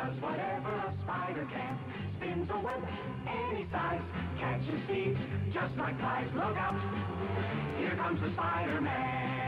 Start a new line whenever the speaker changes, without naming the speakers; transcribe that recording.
does whatever a spider can. Spins a web any size, catches thieves just like flies. Look out, here comes the Spider-Man.